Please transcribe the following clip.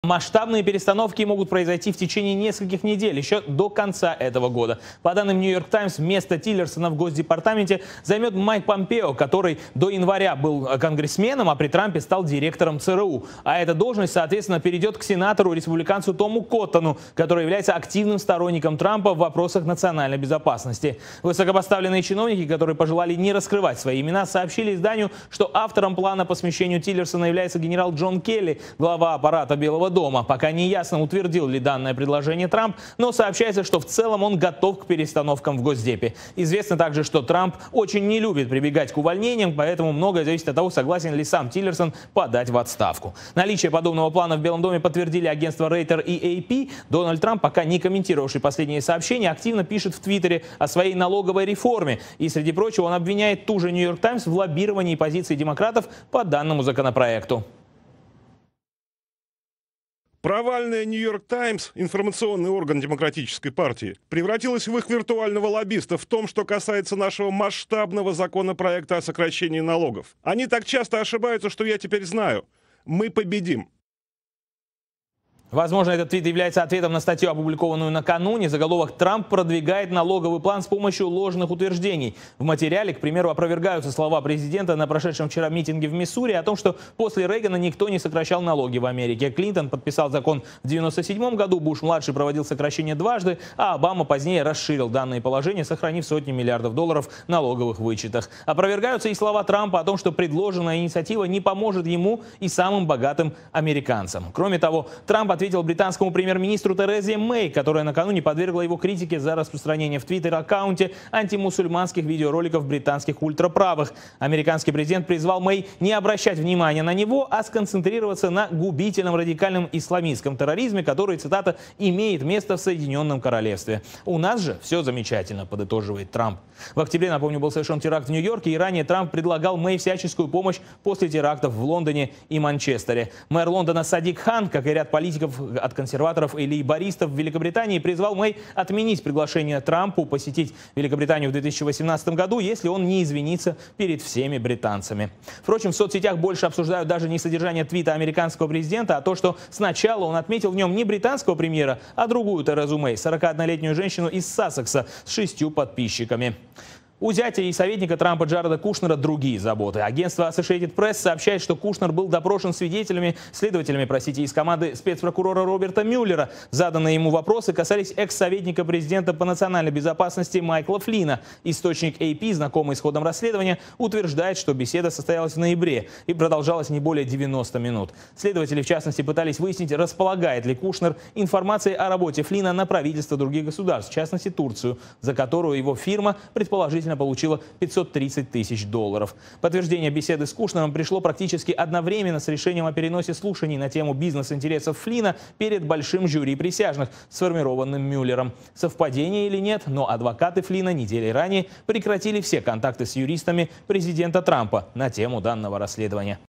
Масштабные перестановки могут произойти в течение нескольких недель, еще до конца этого года. По данным Нью-Йорк Таймс, место Тиллерсона в Госдепартаменте займет Майк Помпео, который до января был конгрессменом, а при Трампе стал директором ЦРУ. А эта должность, соответственно, перейдет к сенатору-республиканцу Тому Коттону, который является активным сторонником Трампа в вопросах национальной безопасности. Высокопоставленные чиновники, которые пожелали не раскрывать свои имена, сообщили изданию, что автором плана по смещению Тиллерсона является генерал Джон Келли, глава аппарата Белого дома. Пока не ясно, утвердил ли данное предложение Трамп, но сообщается, что в целом он готов к перестановкам в Госдепе. Известно также, что Трамп очень не любит прибегать к увольнениям, поэтому многое зависит от того, согласен ли сам Тиллерсон подать в отставку. Наличие подобного плана в Белом доме подтвердили агентства Reuters и AP. Дональд Трамп, пока не комментировавший последние сообщения, активно пишет в Твиттере о своей налоговой реформе. И, среди прочего, он обвиняет ту же Нью-Йорк Таймс в лоббировании позиций демократов по данному законопроекту. Провальная «Нью-Йорк Таймс», информационный орган Демократической партии, превратилась в их виртуального лоббиста в том, что касается нашего масштабного законопроекта о сокращении налогов. Они так часто ошибаются, что я теперь знаю. Мы победим. Возможно, этот твит является ответом на статью, опубликованную накануне. Заголовок: «Трамп продвигает налоговый план с помощью ложных утверждений». В материале, к примеру, опровергаются слова президента на прошедшем вчера митинге в Миссури о том, что после Рейгана никто не сокращал налоги в Америке. Клинтон подписал закон в 1997 году, Буш-младший проводил сокращение дважды, а Обама позднее расширил данные положения, сохранив сотни миллиардов долларов в налоговых вычетах. Опровергаются и слова Трампа о том, что предложенная инициатива не поможет ему и самым богатым американцам. Кроме того, Трамп ответил британскому премьер-министру Терезе Мэй, которая накануне подвергла его критике за распространение в Твиттер-аккаунте антимусульманских видеороликов британских ультраправых. Американский президент призвал Мэй не обращать внимания на него, а сконцентрироваться на губительном радикальном исламистском терроризме, который, цитата, «имеет место в Соединенном Королевстве». «У нас же все замечательно», подытоживает Трамп. В октябре, напомню, был совершен теракт в Нью-Йорке, и ранее Трамп предлагал Мэй всяческую помощь после терактов в Лондоне и Манчестере. Мэр Лондона Садик Хан, как и ряд политиков от консерваторов и лейбористов в Великобритании, призвал Мэй отменить приглашение Трампу посетить Великобританию в 2018 году, если он не извинится перед всеми британцами. Впрочем, в соцсетях больше обсуждают даже не содержание твита американского президента, а то, что сначала он отметил в нем не британского премьера, а другую Терезу Мэй, 41-летнюю женщину из Сассекса с 6 подписчиками. У зятя и советника Трампа Джареда Кушнера другие заботы. Агентство Associated Press сообщает, что Кушнер был допрошен следователями из команды спецпрокурора Роберта Мюллера. Заданные ему вопросы касались экс-советника президента по национальной безопасности Майкла Флина. Источник AP, знакомый с ходом расследования, утверждает, что беседа состоялась в ноябре и продолжалась не более 90 минут. Следователи, в частности, пытались выяснить, располагает ли Кушнер информацией о работе Флина на правительство других государств, в частности Турцию, за которую его фирма предположительно получила $530 тысяч. Подтверждение беседы с Кушнером пришло практически одновременно с решением о переносе слушаний на тему бизнес-интересов Флина перед большим жюри присяжных, сформированным Мюллером. Совпадение или нет, но адвокаты Флина недели ранее прекратили все контакты с юристами президента Трампа на тему данного расследования.